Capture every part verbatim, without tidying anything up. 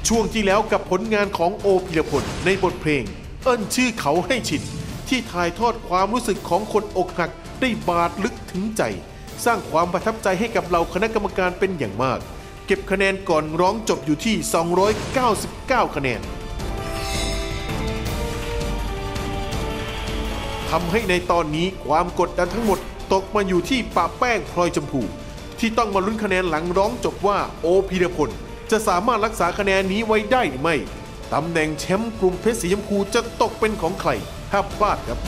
ช่วงที่แล้วกับผลงานของโอภิรพลในบทเพลงเอิ้นชื่อเขาให้ชินที่ถ่ายทอดความรู้สึกของคนอกหักได้บาดลึกถึงใจสร้างความประทับใจให้กับเราคณะกรรมการเป็นอย่างมากเก็บคะแนนก่อนร้องจบอยู่ที่สองร้อยเก้าสิบเก้าคะแนนทำให้ในตอนนี้ความกดดันทั้งหมดตกมาอยู่ที่ปะแป้งพลอยชมพูที่ต้องมาลุ้นคะแนนหลังร้องจบว่าโอภิรพลจะสามารถรักษาคะแนนนี้ไว้ได้หรือไม่ตำแหน่งแชมป์กลุ่มเพชรสีชมพูจะตกเป็นของใครห้ามพลาดครับ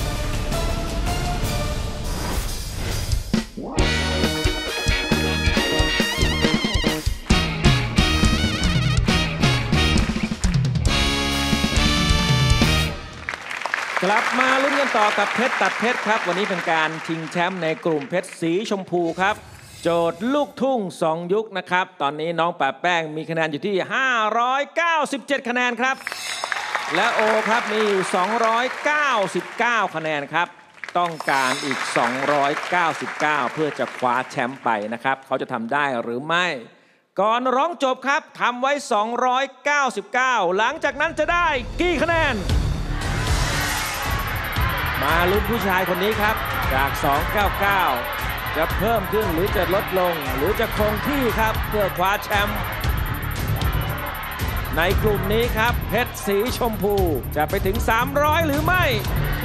กลับมาลุ้นกันต่อกับเพชรตัดเพชรครับวันนี้เป็นการชิงแชมป์ในกลุ่มเพชรสีชมพูครับโจทย์ลูกทุ่งสองยุคนะครับตอนนี้น้องปะแป้งมีคะแนนอยู่ที่ห้าร้อยเก้าสิบเจ็ดคะแนนครับและโอครับมีอยู่สองร้อยเก้าสิบเก้าคะแนนครับต้องการอีกสองร้อยเก้าสิบเก้าเพื่อจะคว้าแชมป์ไปนะครับเขาจะทำได้หรือไม่ก่อนร้องจบครับทำไว้สองร้อยเก้าสิบเก้าหลังจากนั้นจะได้กี่คะแนนมาลุ้นผู้ชายคนนี้ครับจากสองร้อยเก้าสิบเก้าจะเพิ่มขึ้นหรือจะลดลงหรือจะคงที่ครับเพื่อคว้าแชมป์ในกลุ่มนี้ครับเพชรสีชมพูจะไปถึงสามร้อยหรือไม่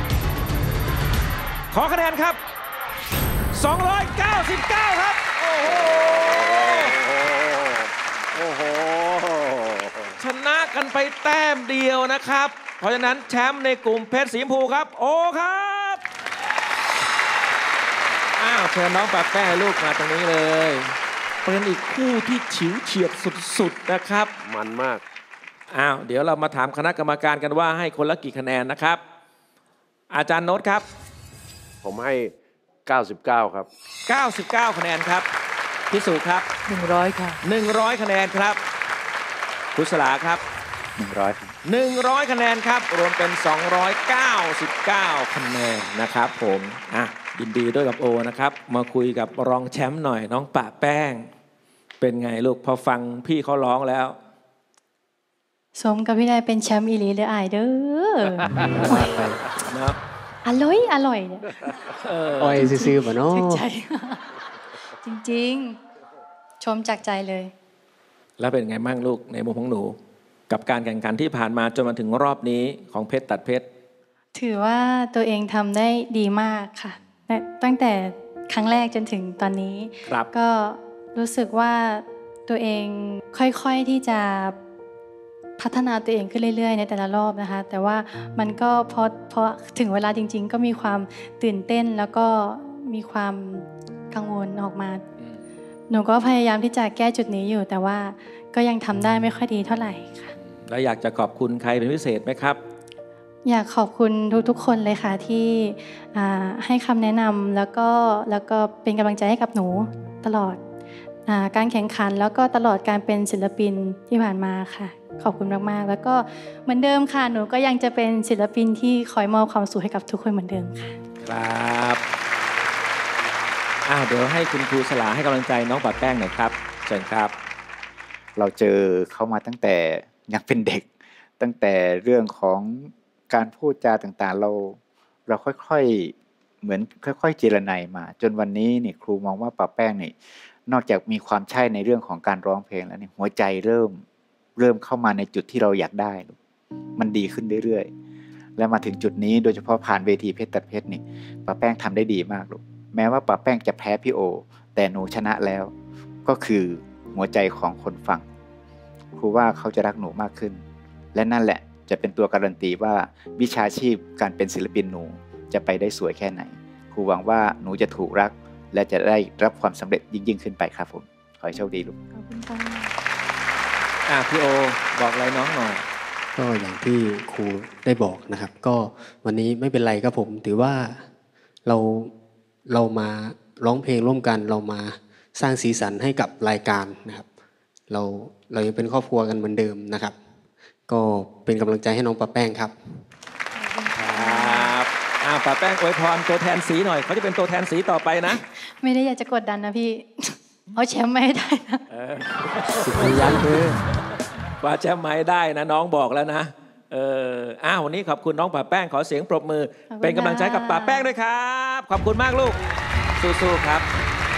ขอคะแนนครับสองร้อยเก้าสิบเก้าครับโอ้โหโอ้โหชนะกันไปแต้มเดียวนะครับเพราะฉะนั้นแชมป์ในกลุ่มเพชรสีชมพูครับโอครับอ้าวเชิญน้องปะแป้งลูกมาตรงนี้เลยเป็นอีกคู่ที่ฉิวเฉียดสุดๆนะครับมันมากอ้าวเดี๋ยวเรามาถามคณะกรรมการกันว่าให้คนละกี่คะแนนนะครับอาจารย์โน้ตครับผมให้เก้าสิบเก้าครับเก้าสิบเก้าคะแนนครับพิสูจน์ครับหนึ่งร้อยค่ะหนึ่งร้อยคะแนนครับคุศลาครับหนึ่งร้อยหนึ่งร้อยคะแนนครับรวมเป็นสองร้อยเก้าสิบเก้าคะแนนนะครับผมอ่ะยินดีด้วยกับโอนะครับมาคุยกับรองแชมป์หน่อยน้องปะแป้งเป็นไงลูกพอฟังพี่เขาร้องแล้วสมกับพี่ได้เป็นแชมป์อีหลีเลยอายเด้อนะอร่อยอร่อยเนี่ยอ้อยซื่อๆป่ะเนาะถึงใจจริงๆชมจากใจเลยแล้วเป็นไงบ้างลูกในมุมของหนูกับการแข่งขันที่ผ่านมาจนมาถึงรอบนี้ของเพชรตัดเพชรถือว่าตัวเองทำได้ดีมากค่ะตั้งแต่ครั้งแรกจนถึงตอนนี้ก็รู้สึกว่าตัวเองค่อยๆที่จะพัฒนาตัวเองขึ้นเรื่อยๆในแต่ละรอบนะคะแต่ว่ามันก็พอพอถึงเวลาจริงๆก็มีความตื่นเต้นแล้วก็มีความกังวลออกมาหนูก็พยายามที่จะแก้จุดนี้อยู่แต่ว่าก็ยังทำได้ไม่ค่อยดีเท่าไหร่ค่ะแล้วอยากจะขอบคุณใครเป็นพิเศษไหมครับอยากขอบคุณทุกๆคนเลยค่ะที่ให้คำแนะนำแล้วก็แล้วก็เป็นกำลังใจให้กับหนูตลอดการแข่งขันแล้วก็ตลอดการเป็นศิลปินที่ผ่านมาค่ะขอบคุณมากๆแล้วก็เหมือนเดิมค่ะหนูก็ยังจะเป็นศิลปินที่คอยมอบความสุขให้กับทุกคนเหมือนเดิมค่ะครับอ้าวเดี๋ยวให้คุณครูสลาให้กำลังใจน้องปะแป้งหน่อยครับเชิญครับเราเจอเขามาตั้งแต่ยังเป็นเด็กตั้งแต่เรื่องของการพูดจาต่างๆเราเราค่อยๆเหมือนค่อยๆเจรไนมาจนวันนี้นี่ครูมองว่าปะแป้งนี่นอกจากมีความใช่ในเรื่องของการร้องเพลงแล้วนี่หัวใจเริ่มเริ่มเข้ามาในจุดที่เราอยากได้มันดีขึ้นเรื่อยๆและมาถึงจุดนี้โดยเฉพาะผ่านเวทีเพชรตัดเพชรนี่ปะแป้งทำได้ดีมากลูกแม้ว่าปะแป้งจะแพ้พี่โอแต่หนูชนะแล้วก็คือหัวใจของคนฟังครูว่าเขาจะรักหนูมากขึ้นและนั่นแหละจะเป็นตัวการันตีว่าวิชาชีพการเป็นศิลปินหนูจะไปได้สวยแค่ไหนครูหวังว่าหนูจะถูกรักและจะได้รับความสำเร็จยิ่งๆขึ้นไปครับผมขอให้โชคดีลูกขอบคุณค่ะอ่ะพี่โอบอกอะไรน้องหน่อยก็อย่างที่ครูได้บอกนะครับก็วันนี้ไม่เป็นไรครับผมถือว่าเราเรามาร้องเพลงร่วมกันเรามาสร้างสีสันให้กับรายการนะครับเราเรายังเป็นครอบครัวกันเหมือนเดิมนะครับก็เป็นกำลังใจให้น้องปะแป้งครับครับอ่าปะแป้งอวยพรตัวแทนสีหน่อยเขาจะเป็นตัวแทนสีต่อไปนะไม่ได้อยากจะกดดันนะพี่เอาแชมป์ไม่ได้นะสุดพยายามคือคว้าแชมป์มาให้ได้นะน้องบอกแล้วนะเอออ้าววันนี้ขอบคุณน้องป่าแป้งขอเสียงปรบมือเป็นกำลังใจกับป่าแป้งด้วยครับขอบคุณมากลูกสู้ๆครับ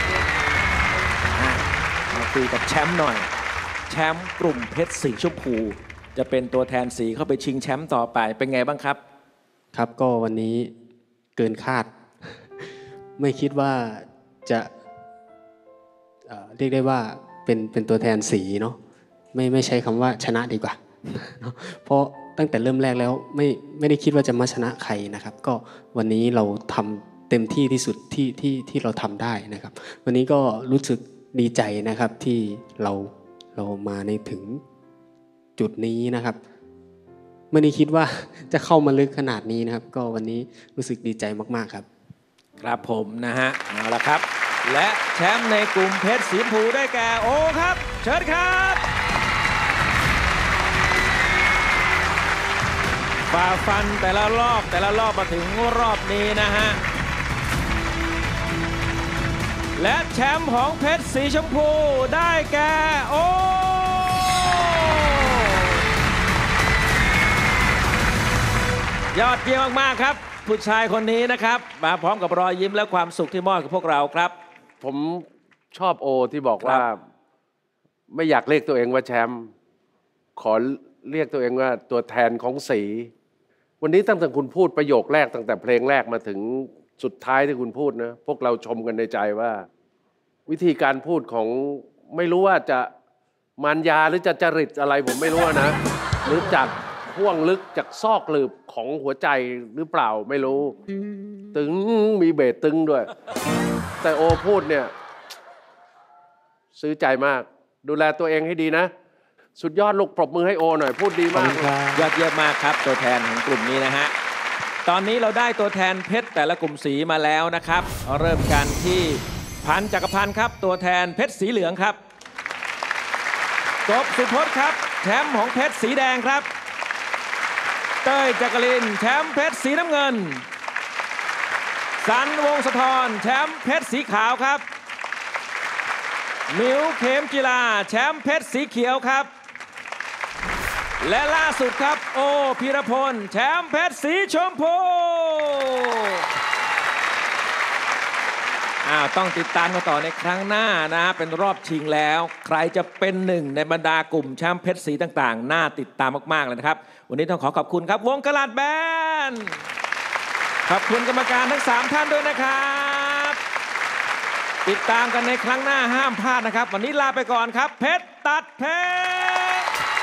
มาคุยกับแชมป์หน่อยแชมป์กลุ่มเพชรสีชมพูจะเป็นตัวแทนสีเข้าไปชิงแชมป์ต่อไปเป็นไงบ้างครับครับก็วันนี้เกินคาด ไม่คิดว่าจะเอ่อเรียกได้ว่าเป็นเป็นตัวแทนสีเนาะไม่ไม่ใช้คำว่าชนะดีกว่า เพราะตั้งแต่เริ่มแรกแล้วไม่ไม่ได้คิดว่าจะมาชนะใครนะครับก็วันนี้เราทำเต็มที่ที่สุดที่ที่ที่เราทำได้นะครับวันนี้ก็รู้สึกดีใจนะครับที่เราเรามาในถึงจุดนี้นะครับไม่ได้คิดว่าจะเข้ามาลึกขนาดนี้นะครับก็วันนี้รู้สึกดีใจมากๆครับครับผมนะฮะเอาละครับและแชมป์ในกลุ่มเพชรสีชมพูได้แก่โอครับเชิญครับฝ่าฟันแต่ละรอบแต่ละรอบมาถึงรอบนี้นะฮะและแชมป์ของเพชรสีชมพูได้แก่โอยอดเยี่ยมมากๆครับผู้ชายคนนี้นะครับมาพร้อมกับรอยยิ้มและความสุขที่มอบกับพวกเราครับผมชอบโอที่บอกว่าไม่อยากเรียกตัวเองว่าแชมป์ขอเรียกตัวเองว่าตัวแทนของสีวันนี้ตั้งแต่คุณพูดประโยคแรกตั้งแต่เพลงแรกมาถึงสุดท้ายที่คุณพูดนะพวกเราชมกันในใจว่าวิธีการพูดของไม่รู้ว่าจะมารยาหรือจะจริตอะไรผมไม่รู้นะหรือจากห่วงลึกจากซอกหลืบของหัวใจหรือเปล่าไม่รู้ตึงมีเบสตึงด้วยแต่โอพูดเนี่ยซื้อใจมากดูแลตัวเองให้ดีนะสุดยอดลูกปรบมือให้โอหน่อยพูดดีมากยอดเยี่ยมมากครับตัวแทนของกลุ่มนี้นะฮะตอนนี้เราได้ตัวแทนเพชรแต่ละกลุ่มสีมาแล้วนะครับเริ่มกันที่พันจักรพันธ์ครับตัวแทนเพชรสีเหลืองครับกบสุพจน์ครับแชมป์ของเพชรสีแดงครับเต้ยจักรินแชมป์เพชรสีน้ำเงินสันวงศ์สะทรแชมป์เพชรสีขาวครับมิวเขมกีฬาแชมป์เพชรสีเขียวครับและล่าสุดครับโอพีรพลแชมป์เพชรสีชมพูอ้าวต้องติดตามกันต่อในครั้งหน้านะเป็นรอบชิงแล้วใครจะเป็นหนึ่งในบรรดากลุ่มแชมป์เพชรสีต่างๆน่าติดตามมากๆเลยนะครับวันนี้ต้องขอขอบคุณครับวงกลาดแบนด์ขอบคุณกรรมการทั้งสามท่านด้วยนะครับติดตามกันในครั้งหน้าห้ามพลาดนะครับวันนี้ลาไปก่อนครับเพชรตัดเพชร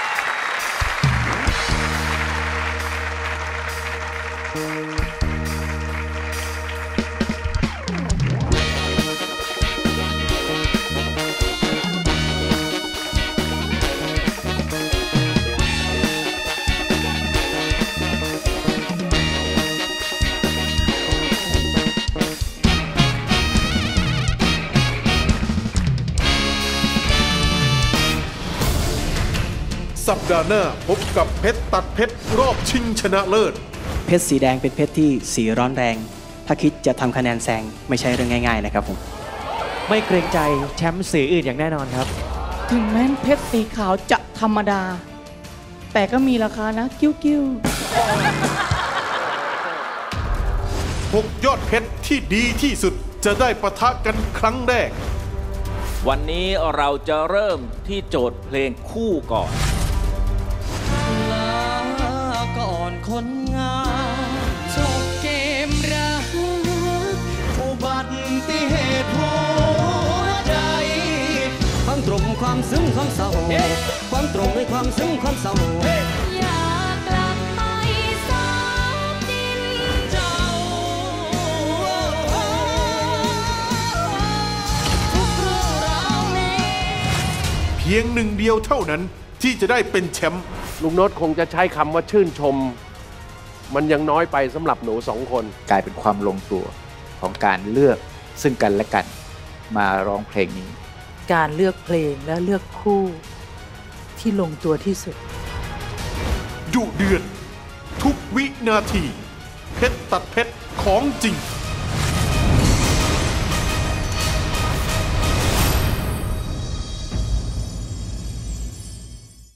สัปดาห์หน้าพบกับเพชรตัดเพชรรอบชิงชนะเลิศเพชรสีแดงเป็นเพชรที่สีร้อนแรงถ้าคิดจะทำคะแนนแซงไม่ใช่เรื่องง่ายๆนะครับผมไม่เกรงใจแชมป์สีอื่นอย่างแน่นอนครับถึงแม้เพชรสีขาวจะธรรมดาแต่ก็มีราคานะกิ้วกิ้วหกยอดเพชรที่ดีที่สุดจะได้ปะทะกันครั้งแรกวันนี้เราจะเริ่มที่โจทย์เพลงคู่ก่อนลาก่อนคนงามจบเกมรักอุบัติเหตุหัวใจความตรงความซึ้งความเศร้าความตรงในความซึ้งความเศร้าอยากกลับไปสาวดินเจ้าทุกเรื่องราวนี้เพียงหนึ่งเดียวเท่านั้นที่จะได้เป็นแชมป์ลุงโน้ตคงจะใช้คำว่าชื่นชมมันยังน้อยไปสำหรับหนูสองคนกลายเป็นความลงตัวของการเลือกซึ่งกันและกันมาร้องเพลงนี้การเลือกเพลงและเลือกคู่ที่ลงตัวที่สุดดุเดือดทุกวินาทีเพชรตัดเพชรของจริง